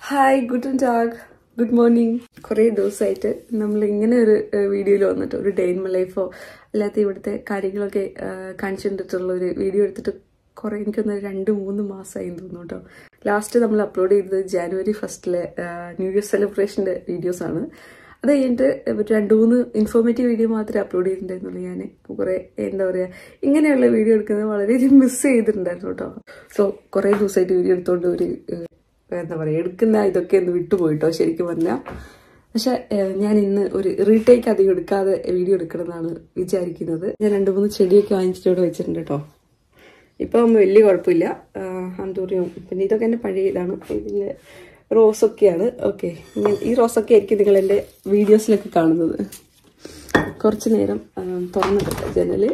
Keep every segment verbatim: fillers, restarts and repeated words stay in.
Hi, guten Tag, good morning. കുറേ ദിവസമായിട്ട് നമ്മൾ ഇങ്ങനെ ഒരു വീഡിയോയിൽ വന്നിട്ട് ഒരു ഡേ ഇൻ മൈ ലൈഫോ അല്ലാത്ത ഇവിടുത്തെ കാര്യങ്ങളൊക്കെ കാണിച്ചിട്ടുള്ള ഒരു വീഡിയോ എടുത്തിട്ട് കുറേ എനിക്കൊന്ന് രണ്ട് മൂന്ന് മാസമായി തോന്നുന്നു കേട്ടോ. ലാസ്റ്റ് നമ്മൾ അപ്ലോഡ് ചെയ്തത് ജാനുവരി ഫസ്റ്റിലെ ന്യൂ ഇയർ സെലിബ്രേഷൻ്റെ വീഡിയോസാണ്. അത് കഴിഞ്ഞിട്ട് ഒരു രണ്ട് മൂന്ന് ഇൻഫോർമേറ്റീവ് വീഡിയോ മാത്രമേ അപ്ലോഡ് ചെയ്തിട്ടുണ്ടായിരുന്നുള്ളൂ. ഞാൻ കുറേ എന്താ പറയുക ഇങ്ങനെയുള്ള വീഡിയോ എടുക്കുന്നത് വളരെയധികം മിസ് ചെയ്തിട്ടുണ്ടായിരുന്നു കേട്ടോ. സോ കുറേ ദിവസമായിട്ട് വീഡിയോ എടുത്തുകൊണ്ട് ഒരു എന്താ പറയുക എടുക്കുന്ന ഇതൊക്കെ ഒന്ന് വിട്ടുപോയിട്ടോ ശരിക്കും പറഞ്ഞാൽ. പക്ഷെ ഞാൻ ഇന്ന് ഒരു റീടേക്ക് അധികം എടുക്കാതെ വീഡിയോ എടുക്കണമെന്നാണ് വിചാരിക്കുന്നത്. ഞാൻ രണ്ട് മൂന്ന് ചെടിയൊക്കെ വാങ്ങിച്ചിട്ട് ഇവിടെ വെച്ചിട്ടുണ്ട് കേട്ടോ. ഇപ്പം വലിയ കുഴപ്പമില്ല, അന്തൂറിയും പിന്നെ ഇതൊക്കെ എൻ്റെ പഴയ ഇതാണ്. ഇതിൻ്റെ റോസൊക്കെയാണ്. ഓക്കെ, ഈ റോസൊക്കെ ആയിരിക്കും നിങ്ങൾ എൻ്റെ വീഡിയോസിലൊക്കെ കാണുന്നത്. കുറച്ച് നേരം തുറന്നിട്ട് ജനല്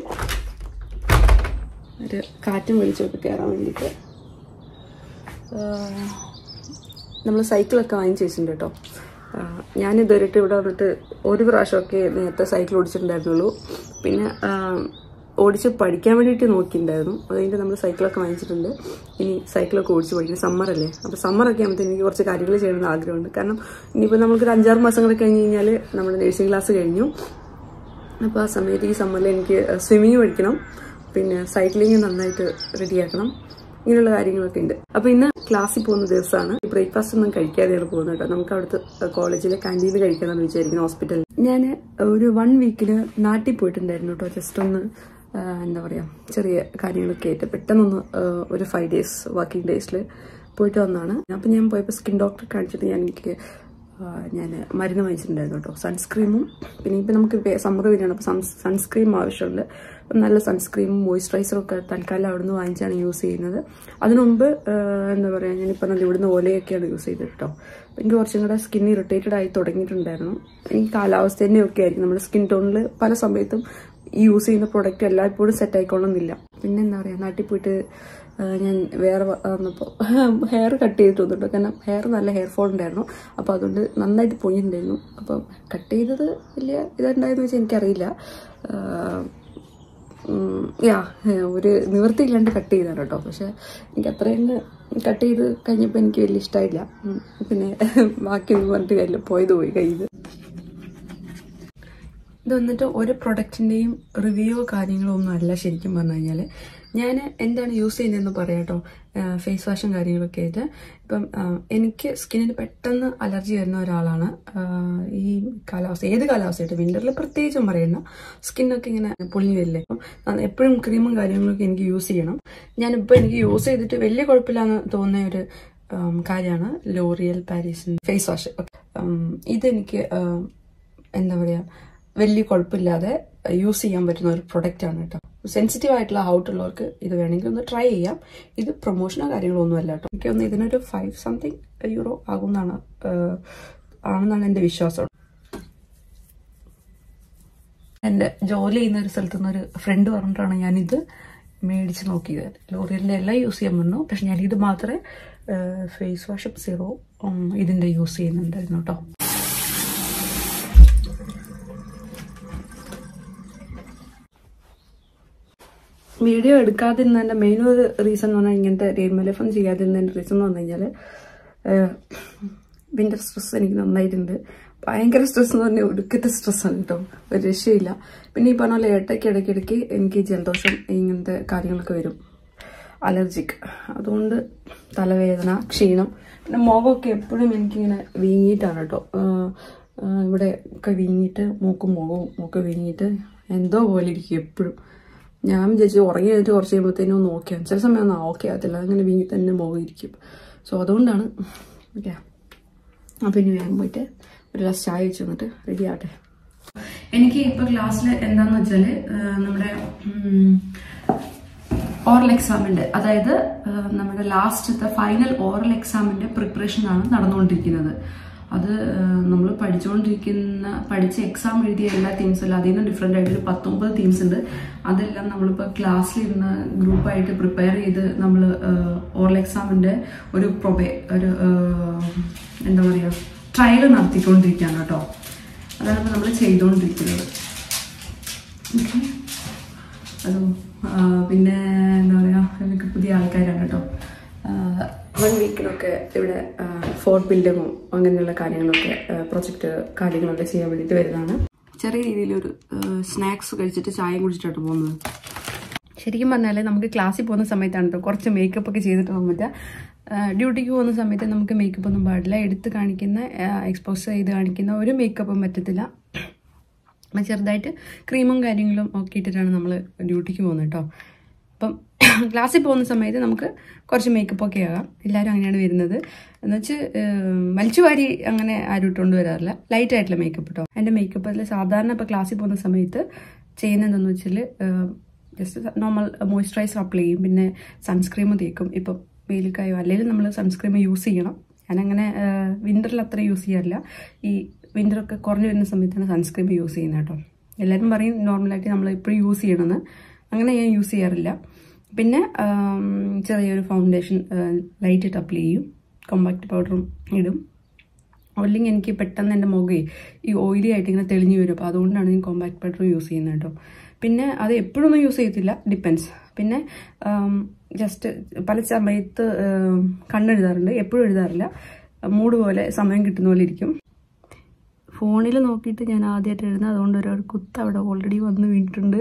ഒരു കാറ്റും വെളിച്ചമൊക്കെ കയറാൻ വേണ്ടിയിട്ട് നമ്മൾ സൈക്കിളൊക്കെ വാങ്ങിച്ച് വെച്ചിട്ടുണ്ട് കേട്ടോ. ഞാനിതുവരെയായിട്ട് ഇവിടെ വന്നിട്ട് ഒരു പ്രാവശ്യമൊക്കെ നേരത്തെ സൈക്കിൾ ഓടിച്ചിട്ടുണ്ടായിരുന്നുള്ളൂ. പിന്നെ ഓടിച്ച് പഠിക്കാൻ വേണ്ടിയിട്ട് നോക്കിയിട്ടുണ്ടായിരുന്നു. അത് കഴിഞ്ഞിട്ട് നമ്മൾ സൈക്കിളൊക്കെ വാങ്ങിച്ചിട്ടുണ്ട്. ഇനി സൈക്കിളൊക്കെ ഓടിച്ച് പഠിക്കണം. സമ്മറല്ലേ, അപ്പോൾ സമ്മറൊക്കെ ആകുമ്പോഴത്തേക്ക് എനിക്ക് കുറച്ച് കാര്യങ്ങൾ ചെയ്യണമെന്ന് ആഗ്രഹമുണ്ട്. കാരണം ഇനിയിപ്പോൾ നമുക്കൊരു അഞ്ചാറ് മാസം കൂടെ കഴിഞ്ഞ് കഴിഞ്ഞാൽ നമ്മുടെ നഴ്സിംഗ് ക്ലാസ് കഴിഞ്ഞു. അപ്പോൾ ആ സമയത്ത് ഈ സമ്മറിൽ എനിക്ക് സ്വിമ്മിങ് പഠിക്കണം, പിന്നെ സൈക്ലിങ് നന്നായിട്ട് റെഡിയാക്കണം, ഇങ്ങനെയുള്ള കാര്യങ്ങളൊക്കെ ഉണ്ട്. അപ്പോൾ ഇന്ന് ക്ലാസ്സിൽ പോകുന്ന ദിവസമാണ്. ബ്രേക്ക്ഫാസ്റ്റ് ഒന്നും കഴിക്കാതെയാണ് പോകുന്നത് കേട്ടോ. നമുക്ക് അവിടുത്തെ കോളേജിലെ ക്യാൻറ്റീനിൽ കഴിക്കാമെന്ന് വിചാരിക്കുന്നു, ഹോസ്പിറ്റലിൽ. ഞാൻ ഒരു വൺ വീക്കിന് നാട്ടിൽ പോയിട്ടുണ്ടായിരുന്നു കേട്ടോ. ജസ്റ്റ് ഒന്ന് എന്താ പറയുക ചെറിയ കാര്യങ്ങളൊക്കെ ആയിട്ട് പെട്ടെന്നൊന്ന് ഒരു ഫൈവ് ഡേയ്സ് വർക്കിംഗ് ഡേയ്സിൽ പോയിട്ട് വന്നതാണ്. അപ്പം ഞാൻ പോയപ്പോൾ സ്കിൻ ഡോക്ടറെ കാണിച്ചിട്ട് ഞാൻ എനിക്ക് ഞാൻ മരുന്ന് വാങ്ങിച്ചിട്ടുണ്ടായിരുന്നു കേട്ടോ. സൺസ്ക്രീമും പിന്നെ ഇപ്പം നമുക്ക് സമ്മർ വരികയാണ്, അപ്പോൾ സൺ സൺസ്ക്രീം ആവശ്യമുണ്ട്. നല്ല സൺസ്ക്രീമും മോയ്സ്ചറൈസറും ഒക്കെ തൽക്കാലം അവിടെ നിന്ന് വാങ്ങിച്ചാണ് യൂസ് ചെയ്യുന്നത്. അതിനു മുമ്പ് എന്താ പറയുക ഞാനിപ്പോൾ നല്ല ഇവിടുന്ന് ഓലയൊക്കെയാണ് യൂസ് ചെയ്തത് കേട്ടോ. എനിക്ക് കുറച്ചും കൂടെ സ്കിൻ ഇറിറ്റേറ്റഡ് ആയി തുടങ്ങിയിട്ടുണ്ടായിരുന്നു. ഈ കാലാവസ്ഥ തന്നെയൊക്കെ ആയിരിക്കും നമ്മുടെ സ്കിൻ ടോണിൽ പല സമയത്തും ഈ യൂസ് ചെയ്യുന്ന പ്രോഡക്റ്റ് എല്ലായ്പ്പോഴും സെറ്റ് ആയിക്കൊള്ളുന്നില്ല. പിന്നെ എന്താ പറയുക നാട്ടിൽ പോയിട്ട് ഞാൻ വേറെ വന്നപ്പോൾ ഹെയർ കട്ട് ചെയ്തിട്ട് വന്നിട്ടോ. കാരണം ഹെയർ നല്ല ഹെയർ ഫോൾ ഉണ്ടായിരുന്നു, അപ്പോൾ അതുകൊണ്ട് നന്നായിട്ട് പൊങ്ങിയിട്ടുണ്ടായിരുന്നു. അപ്പം കട്ട് ചെയ്തത് വലിയ ഇതുണ്ടായെന്ന് വെച്ചാൽ എനിക്കറിയില്ല. യാ ഒരു നിവൃത്തിയില്ലാണ്ട് കട്ട് ചെയ്താണ് കേട്ടോ. പക്ഷെ എനിക്ക് അത്രയും കട്ട് ചെയ്ത് കഴിഞ്ഞപ്പോൾ എനിക്ക് വലിയ ഇഷ്ടമായില്ല. പിന്നെ ബാക്കിയൊന്നും പറഞ്ഞിട്ട് കാര്യമില്ല, പോയത് പോയി കയ്യിൽ. ഇത് വന്നിട്ട് ഒരു പ്രൊഡക്റ്റിൻ്റെയും റിവ്യൂവോ കാര്യങ്ങളോ ഒന്നും അല്ല ശരിക്കും പറഞ്ഞു കഴിഞ്ഞാൽ. ഞാൻ എന്താണ് യൂസ് ചെയ്യുന്നതെന്ന് പറയാം കേട്ടോ. ഫേസ് വാഷും കാര്യങ്ങളൊക്കെ ആയിട്ട് ഇപ്പം എനിക്ക് സ്കിന്നിന് പെട്ടെന്ന് അലർജി വരുന്ന ഒരാളാണ്. ഈ കാലാവസ്ഥ ഏത് കാലാവസ്ഥയായിട്ട് വിൻ്ററിൽ പ്രത്യേകിച്ചും പറയുന്ന സ്കിന്നൊക്കെ ഇങ്ങനെ പൊളിഞ്ഞു വരില്ലേ. അപ്പം എപ്പോഴും ക്രീമും കാര്യങ്ങളൊക്കെ എനിക്ക് യൂസ് ചെയ്യണം. ഞാനിപ്പോൾ എനിക്ക് യൂസ് ചെയ്തിട്ട് വലിയ കുഴപ്പമില്ലാന്ന് തോന്നുന്ന ഒരു കാര്യമാണ് ലോറിയൽ പാരീസിൻ്റെ ഫേസ് വാഷ്. ഇതെനിക്ക് എന്താ പറയുക വലിയ കുഴപ്പമില്ലാതെ യൂസ് ചെയ്യാൻ പറ്റുന്ന ഒരു പ്രൊഡക്റ്റാണ് കേട്ടോ. സെൻസിറ്റീവ് ആയിട്ടുള്ള ഹൗട്ടുള്ളവർക്ക് ഇത് വേണമെങ്കിൽ ഒന്ന് ട്രൈ ചെയ്യാം. ഇത് പ്രൊമോഷനോ കാര്യങ്ങളോ ഒന്നും അല്ല കേട്ടോ. എനിക്ക് ഒന്ന് ഇതിനൊരു ഫൈവ് സംതിങ് യൂറോ ആകുമെന്നാണ് ആണെന്നാണ് എൻ്റെ വിശ്വാസം. എൻ്റെ ജോലി ചെയ്യുന്ന ഒരു സ്ഥലത്തു നിന്ന് ഒരു ഫ്രണ്ട് പറഞ്ഞിട്ടാണ് ഞാനിത് മേടിച്ച് നോക്കിയത്. ലോറിയലിൻ്റെ എല്ലാം യൂസ് ചെയ്യാൻ വന്നു, പക്ഷെ ഞാനിത് മാത്രമേ ഫേസ് വാഷ് സീറോ ഇതിൻ്റെ യൂസ് ചെയ്യുന്നുണ്ടായിരുന്നു കേട്ടോ. വീഡിയോ എടുക്കാതിരുന്നതിൻ്റെ മെയിൻ ഒരു റീസൺ എന്ന് പറഞ്ഞാൽ ഇങ്ങനത്തെ ഡേ ഇൻ മൈ ലൈഫ് ഒന്നും ചെയ്യാതിരുന്നതിൻ്റെ റീസൺ എന്ന് പറഞ്ഞു കഴിഞ്ഞാൽ വിൻ്റർ സ്ട്രെസ് എനിക്ക് നന്നായിട്ടുണ്ട്. ഭയങ്കര സ്ട്രെസ് എന്ന് പറഞ്ഞാൽ ഒടുക്കത്തെ സ്ട്രെസ്സാണ് കേട്ടോ, ഒരു രക്ഷയില്ല. പിന്നെ ഈ പറഞ്ഞ പോലെ ഇടയ്ക്ക് ഇടയ്ക്കിടയ്ക്ക് എനിക്ക് ജലദോഷം ഇങ്ങനത്തെ കാര്യങ്ങളൊക്കെ വരും, അലർജിക്ക്. അതുകൊണ്ട് തലവേദന, ക്ഷീണം, പിന്നെ മുഖമൊക്കെ എപ്പോഴും എനിക്കിങ്ങനെ വീങ്ങിയിട്ടാണ് കേട്ടോ. ഇവിടെ ഒക്കെ വീങ്ങിയിട്ട് മൂക്കും മുഖവും ഒക്കെ വീങ്ങിയിട്ട് എന്തോ പോലെ ഇരിക്കും എപ്പോഴും. ഞാൻ വിചാരിച്ചു ഉറങ്ങി കഴിഞ്ഞിട്ട് കുറച്ച് കഴിയുമ്പോഴത്തേനും നോക്കിയാൽ ചില സമയം ഒന്നും ഓക്കെ ആകത്തില്ല, അങ്ങനെ വീങ്ങി തന്നെ മുഖം ഇരിക്കും. സോ അതുകൊണ്ടാണ് ഓക്കെ. അപ്പം ഇനി വേഗം പോയിട്ട് ഒരു ഗ്ലാസ് ചായ വെച്ച് വന്നിട്ട് റെഡി ആകട്ടെ. എനിക്ക് ഇപ്പോൾ ക്ലാസ്സിൽ എന്താണെന്ന് വെച്ചാൽ നമ്മുടെ ഓറൽ എക്സാമിൻ്റെ, അതായത് നമ്മുടെ ലാസ്റ്റത്തെ ഫൈനൽ ഓറൽ എക്സാമിൻ്റെ പ്രിപ്പറേഷനാണ് നടന്നുകൊണ്ടിരിക്കുന്നത്. അത് നമ്മൾ പഠിച്ചുകൊണ്ടിരിക്കുന്ന പഠിച്ച എക്സാം എഴുതിയ എല്ലാ തീംസല്ല, അതിൽ നിന്ന് ഡിഫറെൻ്റ് ആയിട്ടൊരു പത്തൊമ്പത് തീംസ് ഉണ്ട്. അതെല്ലാം നമ്മളിപ്പോൾ ക്ലാസ്സിലിരുന്ന് ഗ്രൂപ്പായിട്ട് പ്രിപ്പയർ ചെയ്ത് നമ്മൾ ഓറൽ എക്സാമിൻ്റെ ഒരു പ്രൊബേ ഒരു എന്താ പറയുക ട്രയൽ നടത്തിക്കൊണ്ടിരിക്കുകയാണ് കേട്ടോ. അതാണ് ഇപ്പോൾ നമ്മൾ ചെയ്തുകൊണ്ടിരിക്കുന്നത്. ഓക്കെ, അതും പിന്നെ എന്താ പറയുക എനിക്ക് പുതിയ ആൾക്കാരാണ് കേട്ടോ. വൺ വീക്കിലൊക്കെ ഇവിടെ ഫോർട്ട് ബിൽഡിങ്ങോ അങ്ങനെയുള്ള കാര്യങ്ങളൊക്കെ പ്രൊജക്റ്റ് കാര്യങ്ങളൊക്കെ ചെയ്യാൻ വേണ്ടിയിട്ട് വരുന്നതാണ്. ചെറിയ രീതിയിലൊരു സ്നാക്സ് കഴിച്ചിട്ട് ചായയും കുടിച്ചിട്ടാണ് പോകുന്നത്. ശരിക്കും പറഞ്ഞാൽ നമുക്ക് ക്ലാസ്സിൽ പോകുന്ന സമയത്താണ് കേട്ടോ കുറച്ച് മേക്കപ്പ് ഒക്കെ ചെയ്തിട്ട് പോകാൻ പറ്റുക. ഡ്യൂട്ടിക്ക് പോകുന്ന സമയത്ത് നമുക്ക് മേക്കപ്പ് ഒന്നും പാടില്ല. എടുത്ത് കാണിക്കുന്ന എക്സ്പോസ് ചെയ്ത് കാണിക്കുന്ന ഒരു മേക്കപ്പും പറ്റത്തില്ല. ചെറുതായിട്ട് ക്രീമും കാര്യങ്ങളും ഒക്കെ ഇട്ടിട്ടാണ് നമ്മൾ ഡ്യൂട്ടിക്ക് പോകുന്നത് കേട്ടോ. അപ്പം ക്ലാസ്സിൽ പോകുന്ന സമയത്ത് നമുക്ക് കുറച്ച് മേക്കപ്പ് ഒക്കെ ആകാം. എല്ലാവരും അങ്ങനെയാണ് വരുന്നത്. എന്ന് വെച്ച് വലിച്ചു വാരി അങ്ങനെ ആരും ഇട്ടുകൊണ്ട് വരാറില്ല. ലൈറ്റ് ആയിട്ടുള്ള മേക്കപ്പ് കേട്ടോ. എൻ്റെ മേക്കപ്പ് അതിൽ സാധാരണ ഇപ്പോൾ ക്ലാസ്സിൽ പോകുന്ന സമയത്ത് ചെയ്യുന്നതെന്ന് വെച്ചാൽ ജസ്റ്റ് നോർമൽ മോയ്സ്ചറൈസർ അപ്ലൈ ചെയ്യും, പിന്നെ സൺസ്ക്രീം തേക്കും. ഇപ്പം വെയിലൊക്കെയോ അല്ലെങ്കിൽ നമ്മൾ സൺസ്ക്രീം യൂസ് ചെയ്യണം. ഞാനങ്ങനെ വിൻ്ററിൽ അത്ര യൂസ് ചെയ്യാറില്ല. ഈ വിൻ്ററൊക്കെ കുറഞ്ഞു വരുന്ന സമയത്താണ് സൺസ്ക്രീം യൂസ് ചെയ്യുന്നത് കേട്ടോ. എല്ലാവരും പറയും നോർമലായിട്ട് നമ്മൾ ഇപ്പോഴും യൂസ് ചെയ്യണമെന്ന്. അങ്ങനെ ഞാൻ യൂസ് ചെയ്യാറില്ല. പിന്നെ ചെറിയൊരു ഫൗണ്ടേഷൻ ലൈറ്റായിട്ട് അപ്ലൈ ചെയ്യും, കോമ്പാക്ട് പൗഡറും ഇടും. അല്ലെങ്കിൽ എനിക്ക് പെട്ടെന്ന് എൻ്റെ മുഖേ ഈ ഓയിലി ആയിട്ട് ഇങ്ങനെ തെളിഞ്ഞു വരും. അപ്പോൾ അതുകൊണ്ടാണ് ഞാൻ കോമ്പാക്ട് പൗഡർ യൂസ് ചെയ്യുന്നത് കേട്ടോ. പിന്നെ അത് എപ്പോഴൊന്നും യൂസ് ചെയ്യത്തില്ല, ഡിപ്പെൻസ്. പിന്നെ ജസ്റ്റ് പല സമയത്ത് കണ്ണെഴുതാറുണ്ട്, എപ്പോഴും എഴുതാറില്ല. മൂഡ് പോലെ സമയം കിട്ടുന്ന പോലെ ഇരിക്കും. ഫോണിൽ നോക്കിയിട്ട് ഞാൻ ആദ്യമായിട്ട് എഴുതുന്നത്, അതുകൊണ്ട് ഒരു കുത്ത് അവിടെ ഓൾറെഡി വന്ന് വീണിട്ടുണ്ട്.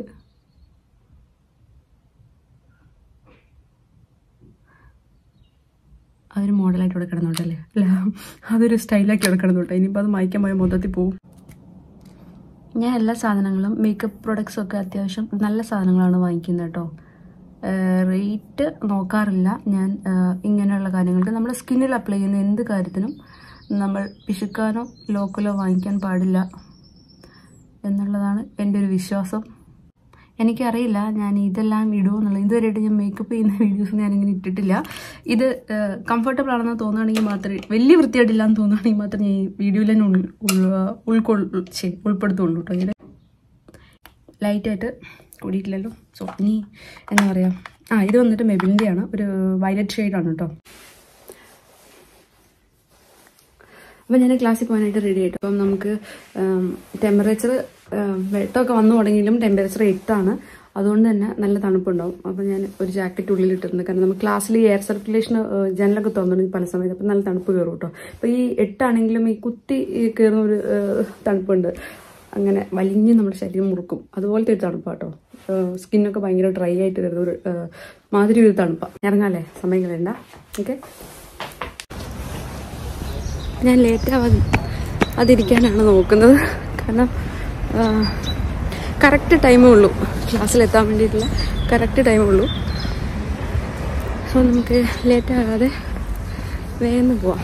അതൊരു മോഡലായിട്ട് ഇവിടെ കിടന്നോട്ടല്ലേ, അല്ല അതൊരു സ്റ്റൈലാക്കി ഇവിടെ കിടന്നോട്ടെ. ഇനിയിപ്പോൾ അത് മായ്ക്കാൻ പോയ മൊത്തത്തിൽ പോവും. ഞാൻ എല്ലാ സാധനങ്ങളും മേക്കപ്പ് പ്രൊഡക്ട്സും ഒക്കെ അത്യാവശ്യം നല്ല സാധനങ്ങളാണ് വാങ്ങിക്കുന്നത് കേട്ടോ. റേറ്റ് നോക്കാറില്ല ഞാൻ. ഇങ്ങനെയുള്ള കാര്യങ്ങൾക്ക് നമ്മുടെ സ്കിന്നിൽ അപ്ലൈ ചെയ്യുന്ന എന്ത് കാര്യത്തിനും നമ്മൾ പിശുക്കാനോ ലോക്കലോ വാങ്ങിക്കാൻ പാടില്ല എന്നുള്ളതാണ് എൻ്റെ ഒരു വിശ്വാസം. എനിക്കറിയില്ല ഞാൻ ഇതെല്ലാം ഇടുമെന്നുള്ളത്. ഇതുവരെയായിട്ട് ഞാൻ മേക്കപ്പ് ചെയ്യുന്ന വീഡിയോസ് ഞാനിങ്ങനെ ഇട്ടിട്ടില്ല. ഇത് കംഫർട്ടബിൾ ആണെന്ന് തോന്നുകയാണെങ്കിൽ മാത്രമേ, വലിയ വൃത്തിയായിട്ടില്ല എന്ന് തോന്നുകയാണെങ്കിൽ മാത്രമേ ഞാൻ ഈ വീഡിയോയിൽ തന്നെ ഉൾക്കൊള്ളു ഉൾപ്പെടുത്തുള്ളൂ കേട്ടോ. ഇങ്ങനെ ലൈറ്റായിട്ട് കൂടിയിട്ടില്ലല്ലോ. സോ ഇനി എന്താ പറയുക, ആ ഇത് വന്നിട്ട് മെബിലിൻ്റെയാണ്, ഒരു വയലറ്റ് ഷെയ്ഡാണ് കേട്ടോ. അപ്പം ഞാൻ ക്ലാസ്സിൽ പോകാനായിട്ട് റെഡി ആയിട്ട്. അപ്പം നമുക്ക് ടെമ്പറേച്ചർ വെട്ടമൊക്കെ വന്നു തുടങ്ങിയാലും ടെമ്പറേച്ചർ എട്ടാണ്. അതുകൊണ്ട് തന്നെ നല്ല തണുപ്പുണ്ടാവും. അപ്പം ഞാൻ ഒരു ജാക്കറ്റ് ഉള്ളിൽ ഇട്ടിട്ടുണ്ട്. കാരണം നമ്മൾ ക്ലാസ്സിൽ എയർ സർക്കുലേഷൻ ജനലൊക്കെ തുറന്നിട്ടുണ്ട് പല സമയത്ത്. അപ്പം നല്ല തണുപ്പ് കയറും കേട്ടോ. അപ്പം ഈ എട്ടാണെങ്കിലും ഈ കുത്തി കയറുന്ന ഒരു തണുപ്പുണ്ട്. അങ്ങനെ വലിഞ്ഞ് നമ്മുടെ ശരീരം മുറുക്കും. അതുപോലത്തെ ഒരു തണുപ്പാണ് കേട്ടോ. സ്കിന്നൊക്കെ ഭയങ്കര ഡ്രൈ ആയിട്ട് വരുന്ന ഒരു മാതിരി ഒരു തണുപ്പാണ്. ഇറങ്ങാല്ലേ, സമയം കളയണ്ട. ഓക്കെ, ഞാൻ ലേറ്റാവാതെ അതിരിക്കാനാണ് നോക്കുന്നത്. കാരണം കറക്റ്റ് ടൈമേ ഉള്ളൂ ക്ലാസ്സിലെത്താൻ വേണ്ടിയിട്ടുള്ള, കറക്റ്റ് ടൈമേ ഉള്ളൂ. സോ നമുക്ക് ലേറ്റാകാതെ വേഗം പോവാം.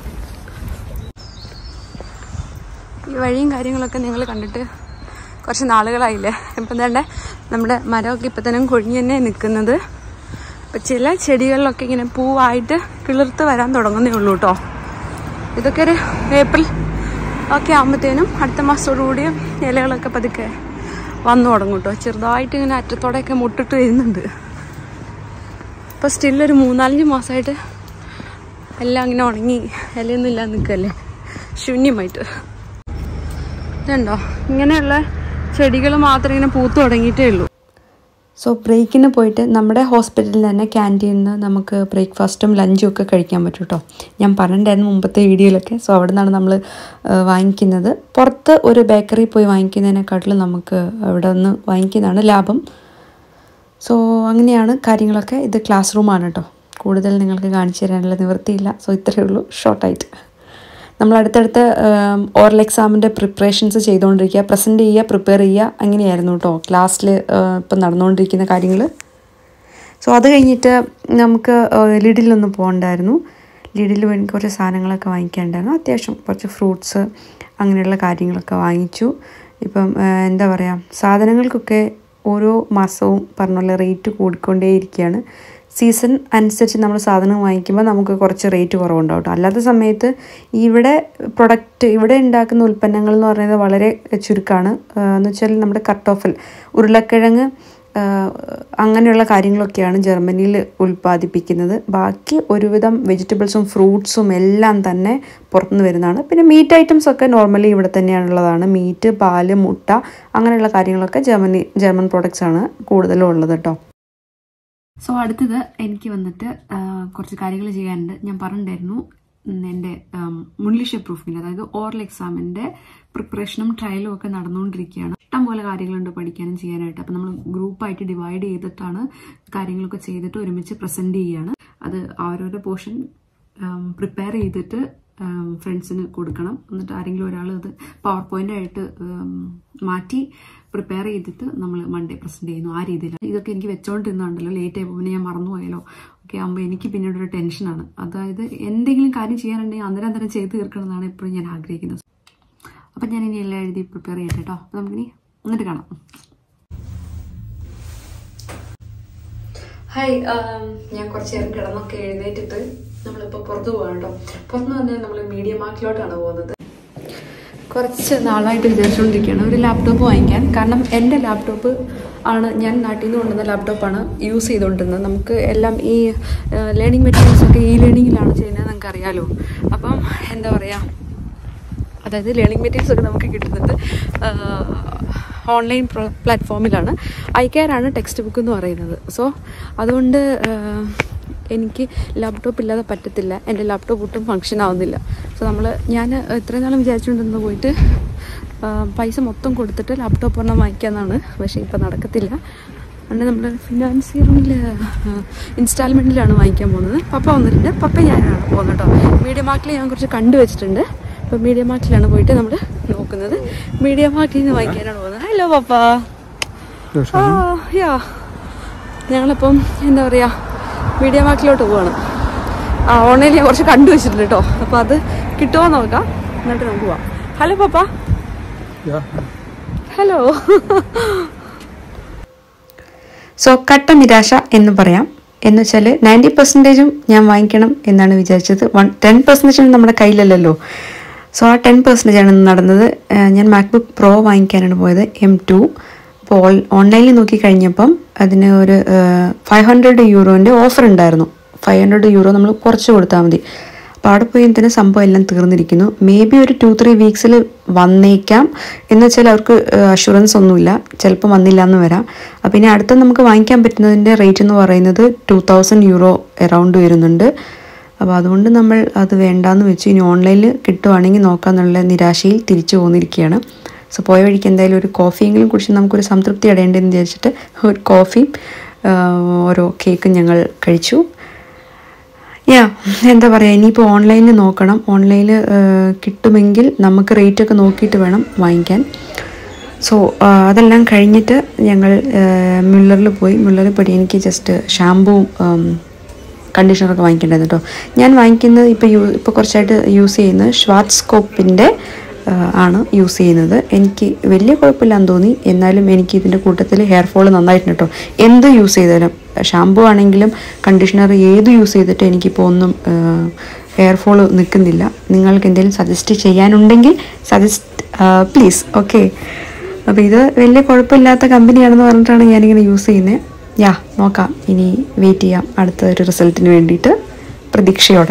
ഈ വഴിയും കാര്യങ്ങളൊക്കെ നിങ്ങൾ കണ്ടിട്ട് കുറച്ച് നാളുകളായില്ലേ. ഇപ്പം തന്നെ നമ്മുടെ മരമൊക്കെ ഇപ്പം തന്നെ കൊഴിഞ്ഞ് തന്നെ നിൽക്കുന്നത്. ഇപ്പം ചില ചെടികളിലൊക്കെ ഇങ്ങനെ പൂവായിട്ട് കിളിർത്ത് വരാൻ തുടങ്ങുന്നേ ഉള്ളൂ കേട്ടോ. ഇതൊക്കെ ഒരു ഏപ്രിൽ ഒക്കെ ആകുമ്പോഴത്തേനും അടുത്ത മാസത്തോടുകൂടിയും ഇലകളൊക്കെ പതുക്കെ വന്നു തുടങ്ങും കേട്ടോ. ചെറുതായിട്ട് ഇങ്ങനെ അറ്റത്തോടെയൊക്കെ മുട്ടിട്ട് വരുന്നുണ്ട്. ഇപ്പോൾ സ്റ്റില്ലൊരു മൂന്നാലഞ്ച് മാസമായിട്ട് എല്ലാം ഇങ്ങനെ ഉണങ്ങി ഇലയൊന്നും ഇല്ലാതെ നിൽക്കുകയല്ലേ, ശൂന്യമായിട്ട്. ഇതുണ്ടോ, ഇങ്ങനെയുള്ള ചെടികൾ മാത്രം ഇങ്ങനെ പൂത്തു തുടങ്ങിയിട്ടേ ഉള്ളൂ. സോ ബ്രേക്കിന് പോയിട്ട് നമ്മുടെ ഹോസ്പിറ്റലിൽ തന്നെ ക്യാൻറ്റീനിൽ നിന്ന് നമുക്ക് ബ്രേക്ക്ഫാസ്റ്റും ലഞ്ചും ഒക്കെ കഴിക്കാൻ പറ്റും കേട്ടോ. ഞാൻ പറഞ്ഞിട്ടുണ്ടായിരുന്നു മുമ്പത്തെ വീഡിയോയിലൊക്കെ. സോ അവിടെ നിന്നാണ് നമ്മൾ വാങ്ങിക്കുന്നത്. പുറത്ത് ഒരു ബേക്കറി പോയി വാങ്ങിക്കുന്നതിനെക്കാട്ടിലും നമുക്ക് അവിടെ നിന്ന് വാങ്ങിക്കുന്നതാണ് ലാഭം. സോ അങ്ങനെയാണ് കാര്യങ്ങളൊക്കെ. ഇത് ക്ലാസ് റൂമാണ് കേട്ടോ. കൂടുതൽ നിങ്ങൾക്ക് കാണിച്ചു തരാനുള്ള നിവൃത്തിയില്ല. സോ ഇത്രയേ ഉള്ളൂ ഷോർട്ടായിട്ട്. നമ്മൾ അടുത്തടുത്ത് ഓറൽ എക്സാമിൻ്റെ പ്രിപ്പറേഷൻസ് ചെയ്തുകൊണ്ടിരിക്കുക, പ്രസൻറ്റ് ചെയ്യുക, പ്രിപ്പയർ ചെയ്യുക, അങ്ങനെയായിരുന്നു കേട്ടോ ക്ലാസ്സിൽ ഇപ്പം നടന്നുകൊണ്ടിരിക്കുന്ന കാര്യങ്ങൾ. സോ അത് കഴിഞ്ഞിട്ട് നമുക്ക് ലിഡിലൊന്ന് പോകണ്ടായിരുന്നു. ലിഡിൽ വേണ്ടി കുറച്ച് സാധനങ്ങളൊക്കെ വാങ്ങിക്കാനുണ്ടായിരുന്നു. അത്യാവശ്യം കുറച്ച് ഫ്രൂട്ട്സ് അങ്ങനെയുള്ള കാര്യങ്ങളൊക്കെ വാങ്ങിച്ചു. ഇപ്പം എന്താ പറയുക, സാധനങ്ങൾക്കൊക്കെ ഓരോ മാസവും പറഞ്ഞ പോലെ റേറ്റ് കൂടിക്കൊണ്ടേയിരിക്കുകയാണ്. സീസൺ അനുസരിച്ച് നമ്മൾ സാധനം വാങ്ങിക്കുമ്പോൾ നമുക്ക് കുറച്ച് റേറ്റ് കുറവുണ്ടാവും കേട്ടോ. അല്ലാത്ത സമയത്ത് ഇവിടെ പ്രൊഡക്റ്റ് ഇവിടെ ഉണ്ടാക്കുന്ന ഉൽപ്പന്നങ്ങൾ എന്ന് പറയുന്നത് വളരെ ചുരുക്കമാണ്. എന്ന് വെച്ചാൽ നമ്മുടെ കട്ടോഫൽ, ഉരുളക്കിഴങ്ങ്, അങ്ങനെയുള്ള കാര്യങ്ങളൊക്കെയാണ് ജർമ്മനിയിൽ ഉൽപ്പാദിപ്പിക്കുന്നത്. ബാക്കി ഒരുവിധം വെജിറ്റബിൾസും ഫ്രൂട്ട്സും എല്ലാം തന്നെ പുറത്തുനിന്ന് വരുന്നതാണ്. പിന്നെ മീറ്റ് ഐറ്റംസ് ഒക്കെ നോർമലി ഇവിടെ തന്നെയാണുള്ളതാണ്. മീറ്റ്, പാല്, മുട്ട അങ്ങനെയുള്ള കാര്യങ്ങളൊക്കെ ജർമ്മനി ജർമ്മൻ പ്രോഡക്റ്റ്സ് ആണ് കൂടുതലും ഉള്ളത് കേട്ടോ. സോ അടുത്തത് എനിക്ക് വന്നിട്ട് കുറച്ച് കാര്യങ്ങൾ ചെയ്യാനുണ്ട്. ഞാൻ പറഞ്ഞിട്ടുണ്ടായിരുന്നു എൻ്റെ മുൻലിഷ പ്രൂഫിൻ്റെ അതായത് ഓറൽ എക്സാമിൻ്റെ പ്രിപ്പറേഷനും ട്രയലും ഒക്കെ നടന്നുകൊണ്ടിരിക്കുകയാണ്. ഇഷ്ടംപോലെ കാര്യങ്ങളുണ്ട് പഠിക്കാനും ചെയ്യാനായിട്ട്. അപ്പം നമ്മൾ ഗ്രൂപ്പായിട്ട് ഡിവൈഡ് ചെയ്തിട്ടാണ് കാര്യങ്ങളൊക്കെ ചെയ്തിട്ട് ഒരുമിച്ച് പ്രസൻറ്റ് ചെയ്യുകയാണ്. അത് ഓരോരോ പോർഷൻ പ്രിപ്പയർ ചെയ്തിട്ട് ഫ്രണ്ട്സിന് കൊടുക്കണം. എന്നിട്ട് ആരെങ്കിലും ഒരാൾ അത് പവർ പോയിന്റ് ആയിട്ട് മാറ്റി പ്രിപ്പയർ ചെയ്തിട്ട് നമ്മൾ മൺഡേ പ്രസന്റ് ചെയ്യുന്നു. ആ രീതിയിൽ ഇതൊക്കെ എനിക്ക് വെച്ചോണ്ടിരുന്നുണ്ടല്ലോ, ലേറ്റ് ആയി പിന്നെ ഞാൻ മറന്നുപോയാലോ ഒക്കെ ആകുമ്പോൾ എനിക്ക് പിന്നീട് ഒരു ടെൻഷനാണ്. അതായത് എന്തെങ്കിലും കാര്യം ചെയ്യാനുണ്ടെങ്കിൽ അന്നേരം അന്നേരം ചെയ്ത് തീർക്കണം എന്നാണ് എപ്പോഴും ഞാൻ ആഗ്രഹിക്കുന്നത്. അപ്പം ഞാൻ ഇനി എല്ലാം എഴുതി പ്രിപ്പയർ ചെയ്യട്ടെ കേട്ടോ. അപ്പം നമുക്കിനി എന്നിട്ട് കാണാം. ഹായ്, ഞാൻ കുറച്ച് നേരം കിടന്നൊക്കെ എഴുന്നേറ്റിട്ട് നമ്മളിപ്പോൾ പുറത്ത് പോകാം കേട്ടോ. പുറത്ത് പറഞ്ഞാൽ നമ്മൾ മീഡിയ മാർക്കിലോട്ടാണ് പോകുന്നത്. കുറച്ച് നാളായിട്ട് വിചാരിച്ചുകൊണ്ടിരിക്കുകയാണ് ഒരു ലാപ്ടോപ്പ് വാങ്ങിക്കാൻ. കാരണം എൻ്റെ ലാപ്ടോപ്പ് ആണ് ഞാൻ നാട്ടിൽ നിന്ന് കൊണ്ടുവന്ന ലാപ്ടോപ്പാണ് യൂസ് ചെയ്തുകൊണ്ടിരുന്നത്. നമുക്ക് എല്ലാം ഈ ലേണിംഗ് മെറ്റീരിയൽസൊക്കെ ഈ ലേണിങ്ങിലാണ് ചെയ്യുന്നത്, നിങ്ങൾക്ക് അറിയാമല്ലോ. അപ്പം എന്താ പറയുക, അതായത് ലേണിംഗ് മെറ്റീരിയൽസ് ഒക്കെ നമുക്ക് കിട്ടുന്നത് ഓൺലൈൻ പ്ലാറ്റ്ഫോമിലാണ്. ഐക്കാരാണ് ടെക്സ്റ്റ് ബുക്ക് എന്ന് പറയുന്നത്. സോ അതുകൊണ്ട് എനിക്ക് ലാപ്ടോപ്പ് ഇല്ലാതെ പറ്റത്തില്ല. എൻ്റെ ലാപ്ടോപ്പ് ഒട്ടും ഫങ്ഷൻ ആവുന്നില്ല. സോ നമ്മൾ ഞാൻ ഇത്രയും നാളും വിചാരിച്ചുകൊണ്ടിരുന്ന പോയിട്ട് പൈസ മൊത്തം കൊടുത്തിട്ട് ലാപ്ടോപ്പ് ഒരെണ്ണം വാങ്ങിക്കാമെന്നാണ്. പക്ഷേ ഇപ്പം നടക്കത്തില്ല. അതുകൊണ്ട് നമ്മൾ ഫിനാൻസിയറിൽ ഇൻസ്റ്റാൾമെൻറ്റിലാണ് വാങ്ങിക്കാൻ പോകുന്നത്. പപ്പ വന്നിട്ടുണ്ട്. പപ്പ ഞാനാണ് പോകുന്നത് കേട്ടോ. മീഡിയ മാർക്കിൽ ഞാൻ കുറച്ച് കണ്ടു വെച്ചിട്ടുണ്ട്. അപ്പോൾ മീഡിയ മാർക്കിലാണ് പോയിട്ട് നമ്മൾ നോക്കുന്നത്. മീഡിയ മാർക്കിൽ നിന്ന് വാങ്ങിക്കാനാണ് പോകുന്നത്. ഹലോ പപ്പ. ആ യാ ഞങ്ങളിപ്പം എന്താ പറയുക മീഡിയ മാർക്കിലോട്ട് പോവാണ്. ആ ഓൺലൈനിൽ ഞാൻ കുറച്ച് കണ്ടു വെച്ചിട്ടുണ്ട് കേട്ടോ. അപ്പോൾ അത് കിട്ടുമോ നോക്കാം, എന്നിട്ട് നമുക്ക് പോവാം. ഹലോ പപ്പ. ഹലോ. സോ കട്ട നിരാശ എന്ന് പറയാം. എന്ന് വെച്ചാൽ നയൻറ്റി പെർസെൻറ്റേജും ഞാൻ വാങ്ങിക്കണം എന്നാണ് വിചാരിച്ചത്. വൺ ടെൻ പെർസെൻറ്റേജും നമ്മുടെ കയ്യിലല്ലല്ലോ. സോ ആ ടെൻ പെർസെൻറ്റേജ് ആണ് നടന്നത്. ഞാൻ മാക്ബുക്ക് പ്രോ വാങ്ങിക്കാനാണ് പോയത്, എം ടു. അപ്പോൾ ഓൾ ഓൺലൈനിൽ നോക്കിക്കഴിഞ്ഞപ്പം അതിന് ഒരു ഫൈവ് ഹൺഡ്രഡ് യൂറോൻ്റെ ഓഫർ ഉണ്ടായിരുന്നു. ഫൈവ് ഹൺഡ്രഡ് യൂറോ നമ്മൾ കുറച്ച് കൊടുത്താൽ മതി. അപ്പോൾ അവിടെ പോയി ഇതിന് സംഭവം എല്ലാം തീർന്നിരിക്കുന്നു. മേ ബി ഒരു ടു ത്രീ വീക്സിൽ വന്നേക്കാം. എന്ന് വെച്ചാൽ അവർക്ക് അഷുറൻസ് ഒന്നുമില്ല, ചിലപ്പോൾ വന്നില്ല എന്ന് വരാം. അപ്പോൾ ഇനി അടുത്ത നമുക്ക് വാങ്ങിക്കാൻ പറ്റുന്നതിൻ്റെ റേറ്റ് എന്ന് പറയുന്നത് ടു തൗസൻഡ് യൂറോ എറൗണ്ട് വരുന്നുണ്ട്. അപ്പോൾ അതുകൊണ്ട് നമ്മൾ അത് വേണ്ടാന്ന് വെച്ച് ഇനി ഓൺലൈനിൽ കിട്ടുവാണെങ്കിൽ നോക്കാമെന്നുള്ള നിരാശയിൽ തിരിച്ചു പോന്നിരിക്കുകയാണ്. സോ പോയ വഴിക്ക് എന്തായാലും ഒരു കോഫിയെങ്കിലും കുടിച്ച് നമുക്കൊരു സംതൃപ്തി അടയേണ്ടതെന്ന് വിചാരിച്ചിട്ട് ഒരു കോഫിയും ഓരോ കേക്കും ഞങ്ങൾ കഴിച്ചു. യാ എന്താ പറയുക, ഇനിയിപ്പോൾ ഓൺലൈനിൽ നോക്കണം. ഓൺലൈനിൽ കിട്ടുമെങ്കിൽ നമുക്ക് റേറ്റൊക്കെ നോക്കിയിട്ട് വേണം വാങ്ങിക്കാൻ. സോ അതെല്ലാം കഴിഞ്ഞിട്ട് ഞങ്ങൾ മുള്ളറിൽ പോയി. മുള്ളറിൽ പോയി എനിക്ക് ജസ്റ്റ് ഷാമ്പുവും കണ്ടീഷണറൊക്കെ വാങ്ങിക്കേണ്ടത് കേട്ടോ. ഞാൻ വാങ്ങിക്കുന്നത് ഇപ്പോൾ യൂ ഇപ്പോൾ കുറച്ചായിട്ട് യൂസ് ചെയ്യുന്നത് ഷ്വാർട്സ്കോപ്പിൻ്റെ ആണ് യൂസ് ചെയ്യുന്നത്. എനിക്ക് വലിയ കുഴപ്പമില്ലാന്ന് തോന്നി. എന്നാലും എനിക്ക് ഇതിൻ്റെ കൂട്ടത്തിൽ ഹെയർ ഫോൾ നന്നായിട്ടുണ്ട് കേട്ടോ. എന്ത് യൂസ് ചെയ്താലും, ഷാമ്പു ആണെങ്കിലും കണ്ടീഷണർ ഏത് യൂസ് ചെയ്തിട്ട് എനിക്കിപ്പോൾ ഒന്നും ഹെയർ ഫോൾ നിൽക്കുന്നില്ല. നിങ്ങൾക്ക് എന്തെങ്കിലും സജസ്റ്റ് ചെയ്യാനുണ്ടെങ്കിൽ സജസ്റ്റ് പ്ലീസ്. ഓക്കെ, അപ്പോൾ ഇത് വലിയ കുഴപ്പമില്ലാത്ത കമ്പനിയാണെന്ന് പറഞ്ഞിട്ടാണ് ഞാനിങ്ങനെ യൂസ് ചെയ്യുന്നത്. യാ നോക്കാം, ഇനി വെയിറ്റ് ചെയ്യാം അടുത്ത ഒരു റിസൾട്ടിന് വേണ്ടിയിട്ട് പ്രതീക്ഷയോടെ.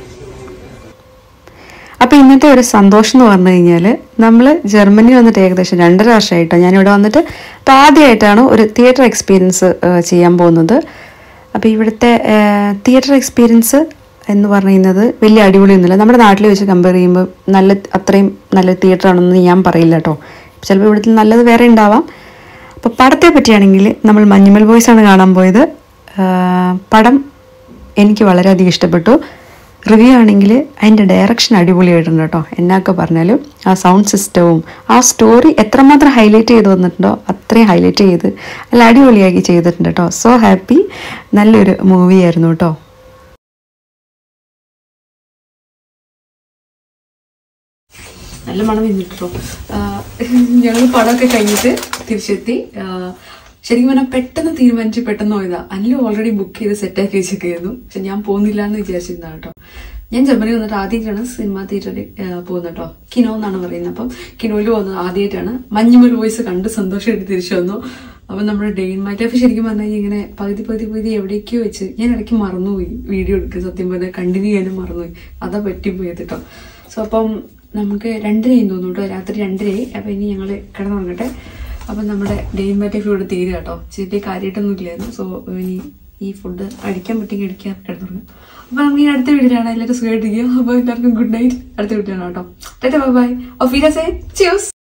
അപ്പോൾ ഇന്നത്തെ ഒരു സന്തോഷം എന്ന് പറഞ്ഞു കഴിഞ്ഞാൽ നമ്മൾ ജർമ്മനി വന്നിട്ട് ഏകദേശം രണ്ടര വർഷമായിട്ടോ ഞാനിവിടെ വന്നിട്ട്. അപ്പോൾ ആദ്യമായിട്ടാണ് ഒരു തിയേറ്റർ എക്സ്പീരിയൻസ് ചെയ്യാൻ പോകുന്നത്. അപ്പോൾ ഇവിടുത്തെ തിയേറ്റർ എക്സ്പീരിയൻസ് എന്ന് പറയുന്നത് വലിയ അടിപൊളിയൊന്നുമില്ല. നമ്മുടെ നാട്ടിൽ വെച്ച് കമ്പയർ ചെയ്യുമ്പോൾ നല്ല അത്രയും നല്ല തിയേറ്റർ ആണെന്ന് ഞാൻ പറയില്ല കേട്ടോ. ചിലപ്പോൾ ഇവിടുത്തെ നല്ലത് വേറെ ഉണ്ടാവാം. അപ്പോൾ പടത്തെ പറ്റിയാണെങ്കിൽ നമ്മൾ മഞ്ഞുമൽ ബോയ്സ് ആണ് കാണാൻ പോയത്. പടം എനിക്ക് വളരെയധികം ഇഷ്ടപ്പെട്ടു. റിവ്യൂ ആണെങ്കിൽ അതിൻ്റെ ഡയറക്ഷൻ അടിപൊളിയായിട്ടുണ്ട് കേട്ടോ. എന്നൊക്കെ പറഞ്ഞാലും ആ സൗണ്ട് സിസ്റ്റവും ആ സ്റ്റോറി എത്രമാത്രം ഹൈലൈറ്റ് ചെയ്ത് വന്നിട്ടുണ്ടോ അത്രയും ഹൈലൈറ്റ് ചെയ്ത് നല്ല അടിപൊളിയാക്കി ചെയ്തിട്ടുണ്ട് കേട്ടോ. സോ ഹാപ്പി, നല്ലൊരു മൂവിയായിരുന്നു കേട്ടോ. നല്ല മണം വന്നിട്ടോ. ഞങ്ങൾ പടമൊക്കെ കഴിഞ്ഞിട്ട് തിരിച്ചെത്തി. ശരിക്കും പറഞ്ഞാൽ പെട്ടെന്ന് തീരുമാനിച്ച് പെട്ടെന്ന് പോയതാ. അല്ല ഓൾറെഡി ബുക്ക് ചെയ്ത് സെറ്റാക്കി വെച്ചൊക്കെയായിരുന്നു. പക്ഷെ ഞാൻ പോകുന്നില്ല എന്ന് വിചാരിച്ചിരുന്നതാണ് കേട്ടോ. ഞാൻ ജർമ്മനി വന്നിട്ട് ആദ്യമായിട്ടാണ് സിനിമ തിയേറ്ററിൽ പോകുന്നത് കേട്ടോ. കിനോ എന്നാണ് പറയുന്നത്. അപ്പം കിനോയിൽ പോകുന്നത് ആദ്യമായിട്ടാണ്. മഞ്ഞുമൽ വോയിസ് കണ്ട് സന്തോഷമായിട്ട് തിരിച്ചു വന്നു. അപ്പം നമ്മുടെ ഡേ ഇൻ മൈ ലൈഫ് ശരിക്കും പറഞ്ഞാൽ ഇങ്ങനെ പകുതി പകുതി പകുതി എവിടേക്കോ വെച്ച് ഞാൻ ഇടയ്ക്ക് മറന്നുപോയി വീഡിയോ എടുക്കുക. സത്യം പറഞ്ഞാൽ കണ്ടിന്യൂ ചെയ്യാനും മറന്നുപോയി. അതാ പറ്റിപ്പോയത് കേട്ടോ. സോ അപ്പം നമുക്ക് രണ്ടരയും തോന്നുന്നു കേട്ടോ, രാത്രി രണ്ടരയായി. അപ്പം ഇനി ഞങ്ങൾ കിടന്നുറങ്ങട്ടെ. അപ്പം നമ്മുടെ ഡേ ഇൻ മൈ ലൈഫ് ഇവിടെ തീരുക കേട്ടോ. ചേട്ടി കാര്യമായിട്ടൊന്നും ഇല്ലായിരുന്നു. സോ ഇനി ഈ ഫുഡ് അടിക്കാൻ പറ്റിയെങ്കിൽ അടിക്കാൻ കിടന്നുള്ളൂ. അപ്പൊ നമുക്ക് ഈ അടുത്ത വീഡിയോയിലാണ്. എല്ലാവരും സുഖമായിട്ടിരിക്കുക. അപ്പൊ എല്ലാവർക്കും ഗുഡ് നൈറ്റ്. അടുത്ത വീഡിയോയാണ് കേട്ടോ. Bye bye. Off video say cheers.